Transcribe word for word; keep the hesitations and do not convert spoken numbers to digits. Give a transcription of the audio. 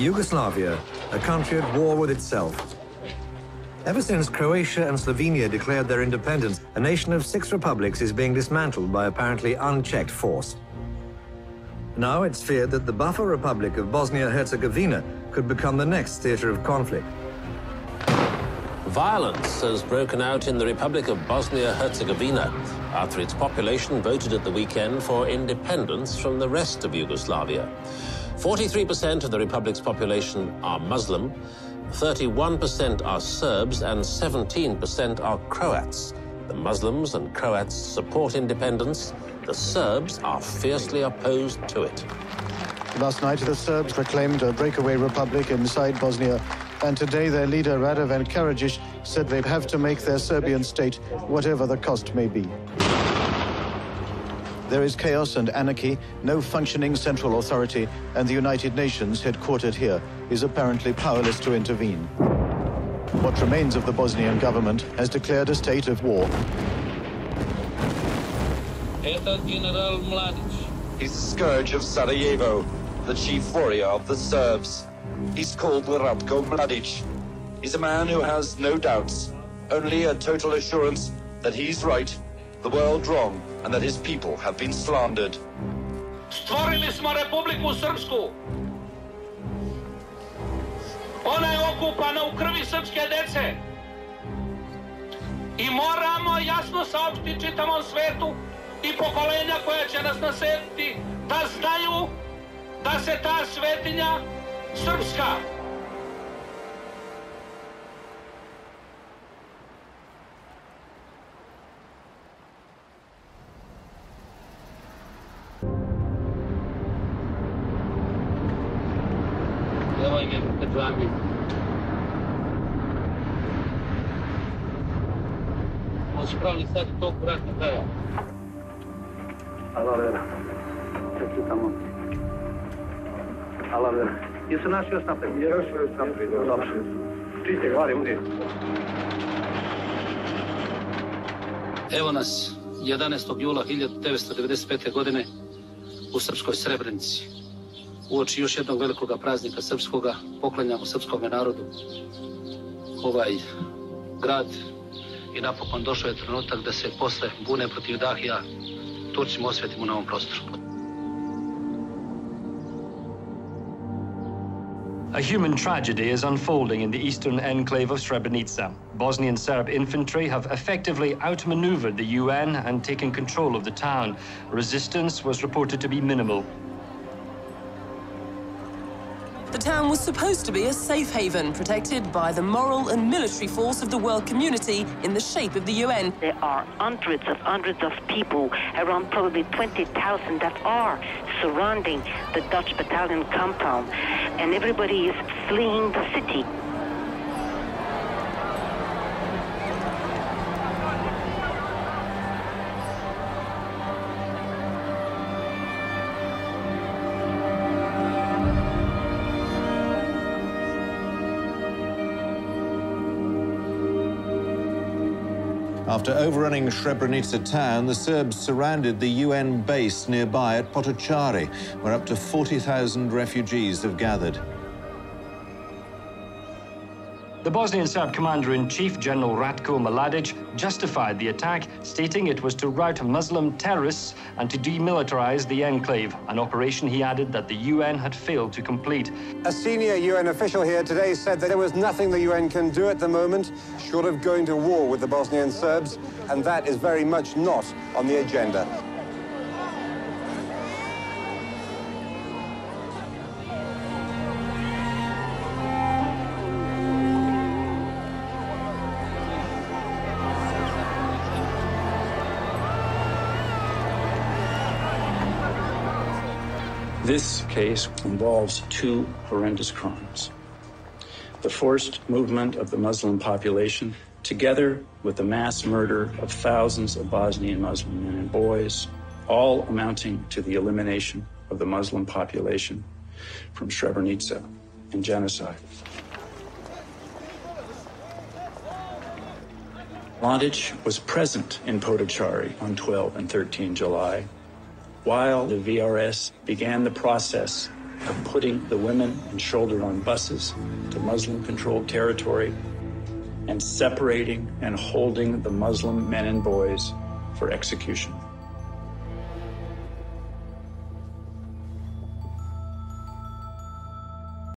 Yugoslavia, a country at war with itself. Ever since Croatia and Slovenia declared their independence, a nation of six republics is being dismantled by apparently unchecked force. Now it's feared that the buffer republic of Bosnia-Herzegovina could become the next theater of conflict. Violence has broken out in the Republic of Bosnia-Herzegovina after its population voted at the weekend for independence from the rest of Yugoslavia. forty-three percent of the Republic's population are Muslim, thirty-one percent are Serbs, and seventeen percent are Croats. The Muslims and Croats support independence. The Serbs are fiercely opposed to it. Last night, the Serbs proclaimed a breakaway republic inside Bosnia, and today their leader, Radovan Karadzic, said they'd have to make their Serbian state whatever the cost may be. There is chaos and anarchy, no functioning central authority, and the United Nations, headquartered here, is apparently powerless to intervene. What remains of the Bosnian government has declared a state of war. General Mladic. He's the scourge of Sarajevo, the chief warrior of the Serbs. He's called Ratko Mladic. He's a man who has no doubts, only a total assurance that he's right, the world wrong, and that his people have been slandered. Stvorili smo Republiku Srpsku. Ona je okupana u krvi srpske dece. I moramo jasno saopštiti čitavom svetu i pokolenja koja će nas naslediti da znaju da se ta svetinja srpska. Evo im je Petrami. Spravili sad tog vratnog kraja. Alo, Vera. Čestitamo. Alo, Vera. Jesu naši još napred? Još još napred. Dobro. Čiste, hvali, udi. Evo nas jedanaestog jula hiljadu devetsto devedeset pete. godine u srpskoj Srebrenici. Uoči još jednog velikog praznika srpskoga, poklanjamo srpskom narodu ovaj grad. I napokon došao je trenutak da se posle bune protiv Dahija Turcima osvetimo na ovom prostoru. A human tragedy is unfolding in the eastern enclave of Srebrenica. Bosnian Serb infantry have effectively outmaneuvered the U N and taken control of the town. Resistance was reported to be minimal. The town was supposed to be a safe haven, protected by the moral and military force of the world community in the shape of the U N. There are hundreds of hundreds of people, around probably twenty thousand, that are surrounding the Dutch battalion compound, and everybody is fleeing the city. After overrunning Srebrenica town, the Serbs surrounded the U N base nearby at Potocari, where up to forty thousand refugees have gathered. The Bosnian Serb Commander-in-Chief, General Ratko Mladic, justified the attack, stating it was to rout Muslim terrorists and to demilitarize the enclave, an operation he added that the U N had failed to complete. A senior U N official here today said that there was nothing the U N can do at the moment short of going to war with the Bosnian Serbs, and that is very much not on the agenda. This case involves two horrendous crimes. The forced movement of the Muslim population, together with the mass murder of thousands of Bosnian Muslim men and boys, all amounting to the elimination of the Muslim population from Srebrenica and genocide. Mladic was present in Potocari on twelve and thirteen July, while the V R S began the process of putting the women and children on buses to Muslim-controlled territory and separating and holding the Muslim men and boys for execution.